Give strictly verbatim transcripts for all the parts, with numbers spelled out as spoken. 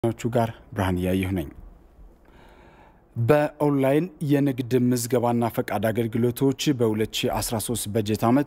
ቹ ጋር ብርሃን ያየሁ ነኝ። በኦንላይን የንግድ ምዝገባና ፈቃድ አገልግሎቶች በ2013 በጀት ዓመት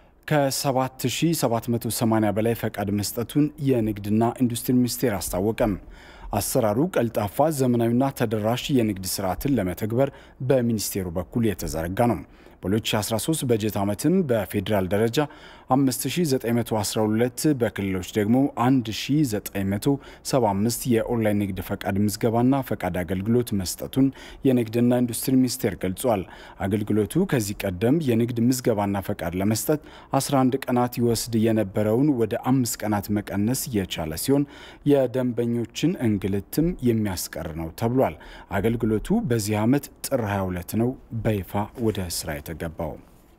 ከ7780 በላይ ፈቃድ መስጠቱን የንግድና ኢንዱስትሪ ሚኒስቴር አስታወቀም። አሰራሩ ቀልጣፋ ዘመናዊና ተደራሽ የንግድ ስርዓትን ለመተግበር በሚኒስቴሩ በኩል የተዘረጋ ነው። በ2013 በጀት ዓመትም በፌዴራል ደረጃ አምስት ሺህ ዘጠኝ መቶ አስራ ሁለት በክልሎች ደግሞ አንድ ሺህ ዘጠኝ መቶ ሰባ አምስት የኦንላይን ንግድ ፈቃድ ምዝገባና ፈቃድ አገልግሎት መስጠቱን የንግድና ኢንዱስትሪ ሚኒስቴር ገልጿል። አገልግሎቱ ከዚህ ቀደም የንግድ ምዝገባና ፈቃድ ለመስጠት አስራ አንድ ቀናት ይወስድ የነበረውን ወደ አምስት ቀናት መቀነስ የቻለ ሲሆን የደንበኞችን እንግልትም የሚያስቀር ነው ተብሏል። አገልግሎቱ በዚህ ዓመት ጥር ሃያ ሁለት ነው በይፋ ወደ ስራ የተገባው።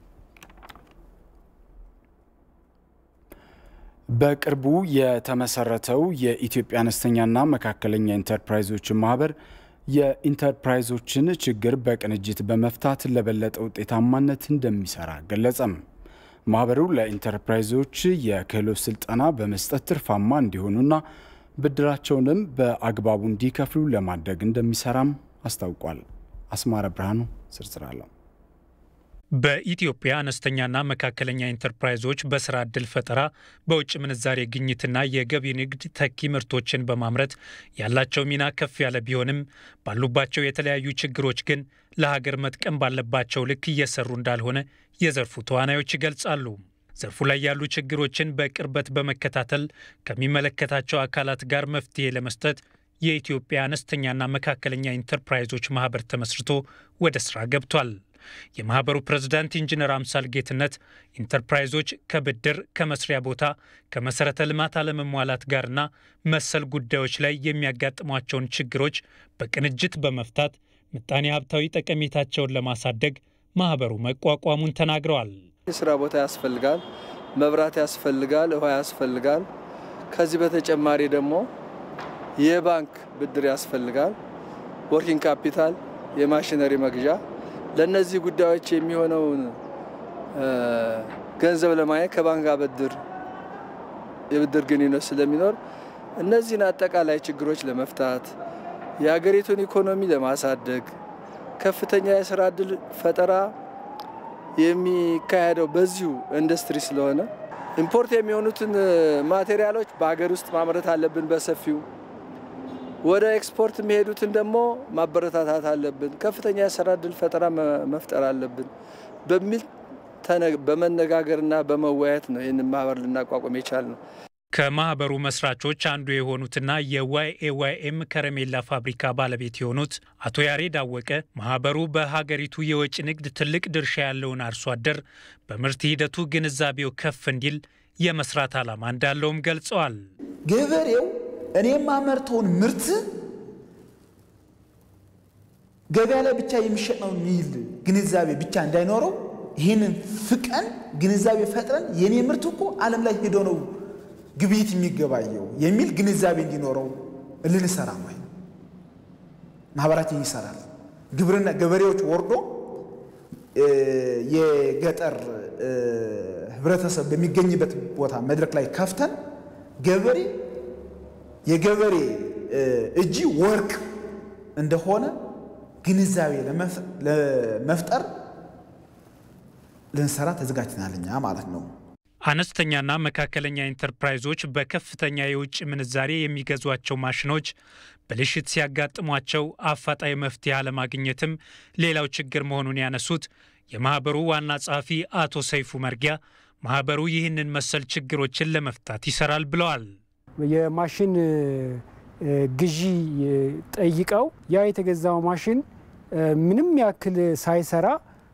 በቅርቡ የተመሰረተው የኢትዮጵያ አነስተኛና መካከለኛ ኢንተርፕራይዞች ማህበር የኢንተርፕራይዞችን ችግር በቅንጅት በመፍታት ለበለጠ ውጤታማነት እንደሚሰራ ገለጸም። ማህበሩ ለኢንተርፕራይዞች የክህሎት ስልጠና በመስጠት ትርፋማ እንዲሆኑና ብድራቸውንም በአግባቡ እንዲከፍሉ ለማድረግ እንደሚሰራም አስታውቋል። አስማረ ብርሃኑ ዝርዝር አለው። በኢትዮጵያ አነስተኛና መካከለኛ ኢንተርፕራይዞች በስራ ዕድል ፈጠራ በውጭ ምንዛሬ ግኝትና የገቢ ንግድ ተኪ ምርቶችን በማምረት ያላቸው ሚና ከፍ ያለ ቢሆንም ባሉባቸው የተለያዩ ችግሮች ግን ለሀገር መጥቀም ባለባቸው ልክ እየሰሩ እንዳልሆነ የዘርፉ ተዋናዮች ይገልጻሉ። ዘርፉ ላይ ያሉ ችግሮችን በቅርበት በመከታተል ከሚመለከታቸው አካላት ጋር መፍትሄ ለመስጠት የኢትዮጵያ አነስተኛና መካከለኛ ኢንተርፕራይዞች ማህበር ተመስርቶ ወደ ስራ ገብቷል። የማህበሩ ፕሬዝዳንት ኢንጂነር አምሳል ጌትነት ኢንተርፕራይዞች ከብድር ከመስሪያ ቦታ ከመሰረተ ልማት አለመሟላት ጋርና መሰል ጉዳዮች ላይ የሚያጋጥሟቸውን ችግሮች በቅንጅት በመፍታት ምጣኔ ሀብታዊ ጠቀሜታቸውን ለማሳደግ ማህበሩ መቋቋሙን ተናግረዋል። የስራ ቦታ ያስፈልጋል፣ መብራት ያስፈልጋል፣ ውሃ ያስፈልጋል። ከዚህ በተጨማሪ ደግሞ የባንክ ብድር ያስፈልጋል፣ ወርኪንግ ካፒታል፣ የማሽነሪ መግዣ ለነዚህ ጉዳዮች የሚሆነውን ገንዘብ ለማግኘት ከባንክ ጋር ብድር የብድር ግንኙነት ስለሚኖር እነዚህን አጠቃላይ ችግሮች ለመፍታት የሀገሪቱን ኢኮኖሚ ለማሳደግ ከፍተኛ የስራ ዕድል ፈጠራ የሚካሄደው በዚሁ ኢንዱስትሪ ስለሆነ ኢምፖርት የሚሆኑትን ማቴሪያሎች በሀገር ውስጥ ማምረት አለብን በሰፊው ወደ ኤክስፖርት የሚሄዱትን ደግሞ ማበረታታት አለብን፣ ከፍተኛ የስራ ዕድል ፈጠራ መፍጠር አለብን በሚል በመነጋገርና በመወያየት ነው ይህንን ማህበር ልናቋቁም የቻልነው። ከማህበሩ መስራቾች አንዱ የሆኑትና የዋይኤዋይኤም ከረሜላ ፋብሪካ ባለቤት የሆኑት አቶ ያሬድ አወቀ ማህበሩ በሀገሪቱ የወጭ ንግድ ትልቅ ድርሻ ያለውን አርሶ አደር በምርት ሂደቱ ግንዛቤው ከፍ እንዲል የመስራት ዓላማ እንዳለውም ገልጸዋል። ገበሬው እኔም አመርተውን ምርት ገበያ ላይ ብቻ የሚሸጥ ነው የሚል ግንዛቤ ብቻ እንዳይኖረው ይሄንን ፍቀን ግንዛቤ ፈጥረን የኔ ምርት እኮ ዓለም ላይ ሄዶ ነው ግብይት የሚገባየው የሚል ግንዛቤ እንዲኖረው ልንሰራ ማለት ነው። ማህበራችን ይሰራል። ግብርና ገበሬዎች ወርዶ የገጠር ህብረተሰብ በሚገኝበት ቦታ መድረክ ላይ ከፍተን ገበሬ የገበሬ እጂ ወርቅ እንደሆነ ግንዛቤ ለመፍጠር ልንሰራ ተዘጋጅተናልኛ ማለት ነው። አነስተኛና መካከለኛ ኢንተርፕራይዞች በከፍተኛ የውጭ ምንዛሬ የሚገዟቸው ማሽኖች ብልሽት ሲያጋጥሟቸው አፋጣኝ መፍትሄ አለማግኘትም ሌላው ችግር መሆኑን ያነሱት የማህበሩ ዋና ጸሐፊ አቶ ሰይፉ መርጊያ ማህበሩ ይህንን መሰል ችግሮችን ለመፍታት ይሰራል ብለዋል። የማሽን ግዢ ጠይቀው ያ የተገዛው ማሽን ምንም ያክል ሳይሰራ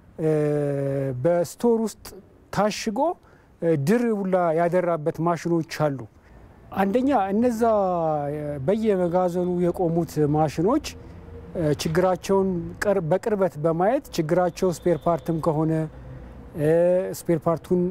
በስቶር ውስጥ ታሽጎ ድር ሁላ ያደራበት ማሽኖች አሉ። አንደኛ እነዛ በየመጋዘኑ የቆሙት ማሽኖች ችግራቸውን በቅርበት በማየት ችግራቸው ስፔር ፓርትም ከሆነ ስፔር ፓርቱን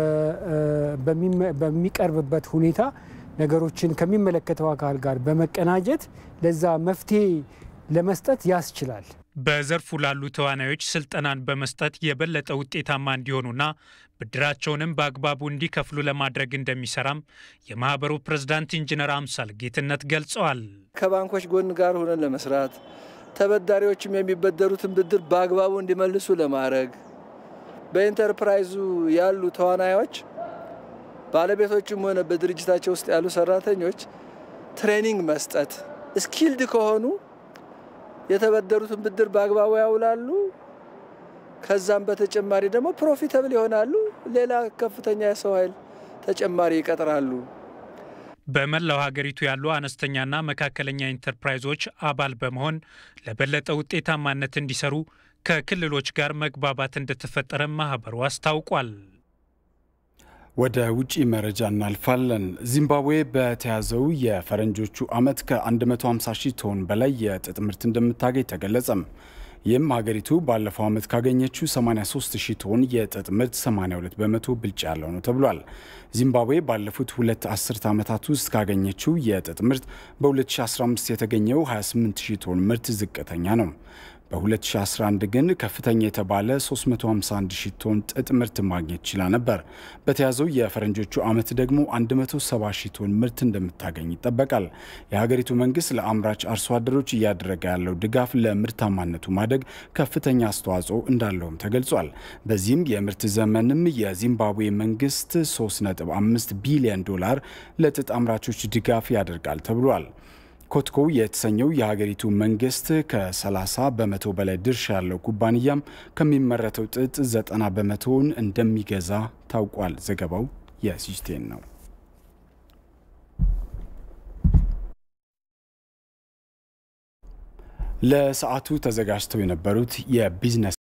በሚቀርብበት ሁኔታ ነገሮችን ከሚመለከተው አካል ጋር በመቀናጀት ለዛ መፍትሄ ለመስጠት ያስችላል። በዘርፉ ላሉ ተዋናዮች ስልጠናን በመስጠት የበለጠ ውጤታማ እንዲሆኑና ብድራቸውንም በአግባቡ እንዲከፍሉ ለማድረግ እንደሚሰራም የማህበሩ ፕሬዝዳንት ኢንጂነር አምሳል ጌትነት ገልጸዋል። ከባንኮች ጎን ጋር ሆነን ለመስራት ተበዳሪዎችም የሚበደሩትን ብድር በአግባቡ እንዲመልሱ ለማድረግ በኢንተርፕራይዙ ያሉ ተዋናዮች ባለቤቶችም ሆነ በድርጅታቸው ውስጥ ያሉ ሰራተኞች ትሬኒንግ መስጠት ስኪልድ ከሆኑ የተበደሩትን ብድር በአግባቡ ያውላሉ። ከዛም በተጨማሪ ደግሞ ፕሮፊታብል ይሆናሉ። ሌላ ከፍተኛ የሰው ኃይል ተጨማሪ ይቀጥራሉ። በመላው ሀገሪቱ ያሉ አነስተኛና መካከለኛ ኢንተርፕራይዞች አባል በመሆን ለበለጠ ውጤታማነት እንዲሰሩ ከክልሎች ጋር መግባባት እንደተፈጠረ ማህበሩ አስታውቋል። ወደ ውጪ መረጃ እናልፋለን። ዚምባብዌ በተያዘው የፈረንጆቹ ዓመት ከ150 ሺህ ቶን በላይ የጥጥ ምርት እንደምታገኝ ተገለጸም። ይህም ሀገሪቱ ባለፈው ዓመት ካገኘችው ሰማንያ ሶስት ሺህ ቶን የጥጥ ምርት ሰማንያ ሁለት በመቶ ብልጫ ያለው ነው ተብሏል። ዚምባብዌ ባለፉት ሁለት አስርት ዓመታት ውስጥ ካገኘችው የጥጥ ምርት በ2015 የተገኘው ሃያ ስምንት ሺህ ቶን ምርት ዝቅተኛ ነው። በ2011 ግን ከፍተኛ የተባለ ሶስት መቶ ሃምሳ አንድ ሺህ ቶን ጥጥ ምርት ማግኘት ችላ ነበር። በተያዘው የፈረንጆቹ ዓመት ደግሞ መቶ ሰባ ሺህ ቶን ምርት እንደምታገኝ ይጠበቃል። የሀገሪቱ መንግስት ለአምራች አርሶ አደሮች እያደረገ ያለው ድጋፍ ለምርታማነቱ ማደግ ከፍተኛ አስተዋጽኦ እንዳለውም ተገልጿል። በዚህም የምርት ዘመንም የዚምባብዌ መንግስት ሶስት ነጥብ አምስት ቢሊዮን ዶላር ለጥጥ አምራቾች ድጋፍ ያደርጋል ተብሏል። ኮትኮ የተሰኘው የሀገሪቱ መንግስት ከ30 በመቶ በላይ ድርሻ ያለው ኩባንያም ከሚመረተው ጥጥ ዘጠና በመቶውን እንደሚገዛ ታውቋል። ዘገባው የሲስቴን ነው። ለሰዓቱ ተዘጋጅተው የነበሩት የቢዝነስ